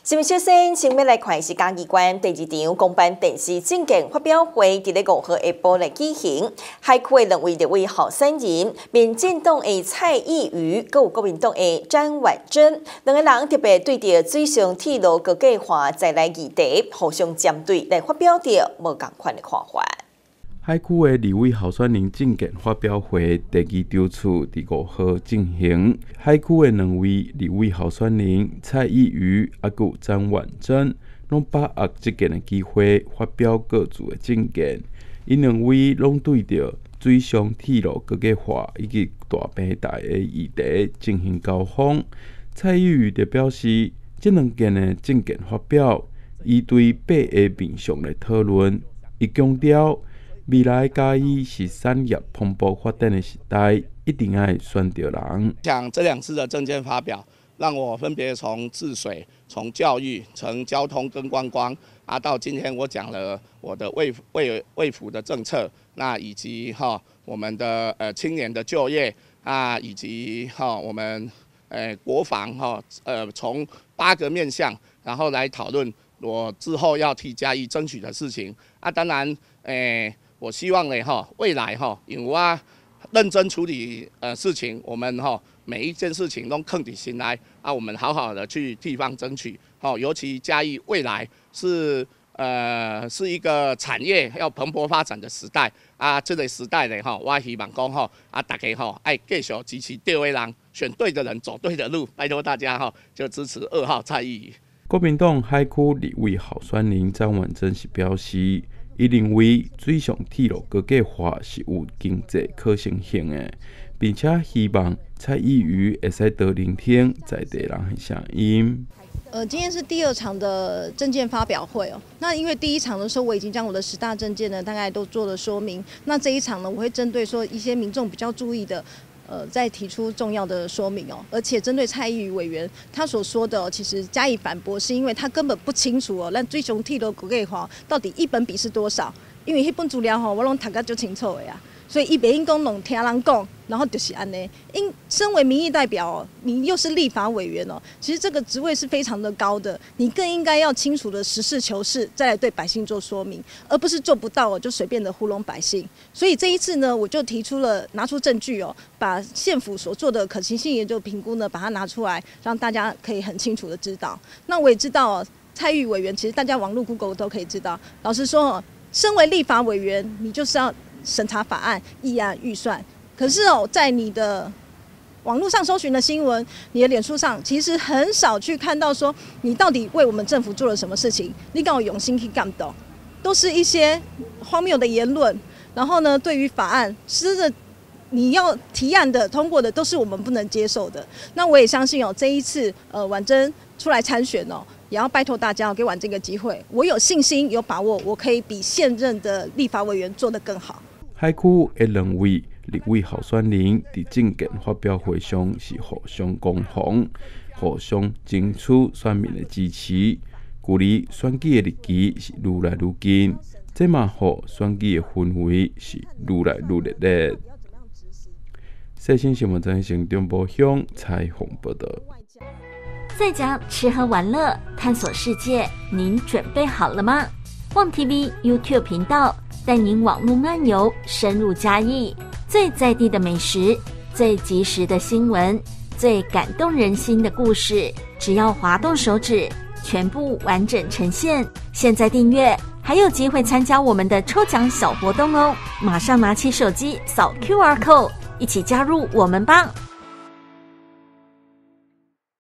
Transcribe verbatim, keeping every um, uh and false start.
新闻首先，先要来看是嘉义县第二场公办电视证件发表会，伫咧五号下晡来举行。海区的两位立委候选人，民进党的蔡意瑜，佮有国民党的詹婉珍，两个人特别对着水上铁路高架化再来议题，互相针对来发表着无共款的看法。 海区的立委候选人证件发表会第二场次伫五号进行。海区的两位立委候选人蔡意瑜啊，佮张婉珍，拢把握这件的机会发表各自的证件。因两位拢对着水上铁路高架化以及大平台的议题进行交锋。蔡意瑜就表示，这两件的证件发表，伊对八个面向来讨论。伊强调，未来嘉义是产业蓬勃发展的时代，一定要选对人。 像这两次的政见发表，让我分别从治水、从教育、从交通跟观光啊，到今天我讲了我的卫卫卫福的政策，那以及哈我们的呃青年的就业啊，以及哈我们呃国防哈呃从八个面向，然后来讨论我之后要替嘉义争取的事情啊，当然诶。我希望呢，哈，未来哈，因为我认真处理呃事情，我们哈每一件事情都沆起心来啊，我们好好的去地方争取，哈，尤其嘉义未来是呃是一个产业要蓬勃发展的时代啊，这个时代呢，哈，我希望讲哈啊，大家哈爱继续支持对的人，选对的人，走对的路，拜托大家哈，就支持二号蔡意瑜。 国民党海区立委候选人张婉珍是表示。伊认为水上铁路高架化是有经济可行性的，并且希望蔡意瑜会使多聆听在地人的声音。 呃，今天是第二场的政见发表会哦。那因为第一场的时候我已经将我的十大政见呢大概都做了说明，那这一场呢我会针对说一些民众比较注意的。呃，再提出重要的说明哦，而且针对蔡意瑜委员他所说的、哦，其实加以反驳，是因为他根本不清楚哦，咱水上铁路高架化到底一本比是多少？因为迄本资料吼、哦，我拢读甲足清楚的呀，所以伊袂应讲拢听人讲，然后就是安尼。因身为民意代表哦，你又是立法委员哦，其实这个职位是非常的高的，你更应该要清楚的实事求是，再来对百姓做说明，而不是做不到哦就随便的糊弄百姓。所以这一次呢，我就提出了拿出证据哦，把县府所做的可行性研究评估呢，把它拿出来，让大家可以很清楚的知道。那我也知道哦，蔡意瑜委员其实大家网络 Google 都可以知道。老实说哦，身为立法委员，你就是要审查法案、议案、预算。可是哦，在你的网络上搜寻的新闻，你的脸书上其实很少去看到说你到底为我们政府做了什么事情，你敢有用心去干的，都是一些荒谬的言论。然后呢，对于法案，是的，你要提案的、通过的，都是我们不能接受的。那我也相信哦，这一次呃婉珍出来参选哦，也要拜托大家给婉珍这个机会。我有信心、有把握，我可以比现任的立法委员做得更好。 海区的两位立委候选人伫政见发表会上是互相攻防，互相争取选民的支持。距离选举的日期是愈来愈近，这嘛互选举的氛围是愈来愈热烈。最新新闻中心中部乡采访报道。 在家吃喝玩乐，探索世界，您准备好了吗？旺 T V YouTube 频道带您网络漫游，深入嘉义，最在地的美食，最及时的新闻，最感动人心的故事，只要滑动手指，全部完整呈现。现在订阅，还有机会参加我们的抽奖小活动哦！马上拿起手机扫 Q R code， 一起加入我们吧！